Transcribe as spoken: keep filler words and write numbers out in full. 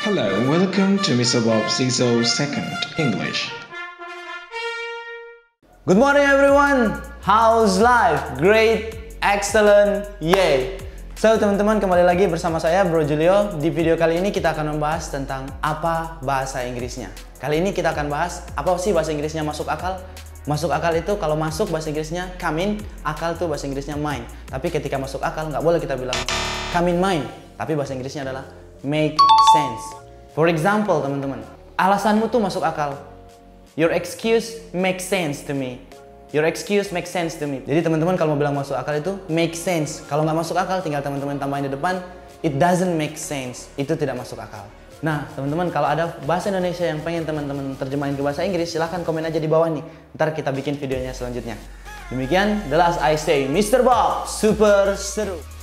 Hello, welcome to mister Bob Zizzo Second English. Good morning everyone, how's life? Great, excellent, yay! So teman-teman, kembali lagi bersama saya Bro Julio. Di video kali ini kita akan membahas tentang apa bahasa Inggrisnya. Kali ini kita akan bahas apa sih bahasa Inggrisnya masuk akal. Masuk akal itu kalau masuk bahasa Inggrisnya come in, akal tuh bahasa Inggrisnya mind. Tapi ketika masuk akal nggak boleh kita bilang come in mind, tapi bahasa Inggrisnya adalah make sense. For example teman-teman, alasanmu tuh masuk akal. Your excuse makes sense to me. Your excuse makes sense to me. Jadi teman-teman kalau mau bilang masuk akal itu make sense. Kalau nggak masuk akal tinggal teman-teman tambahin di depan it doesn't make sense. Itu tidak masuk akal. Nah teman-teman, kalau ada bahasa Indonesia yang pengen teman-teman terjemahin ke bahasa Inggris, silahkan komen aja di bawah nih. Ntar kita bikin videonya selanjutnya. Demikian, the last I say, mister Bob, super seru.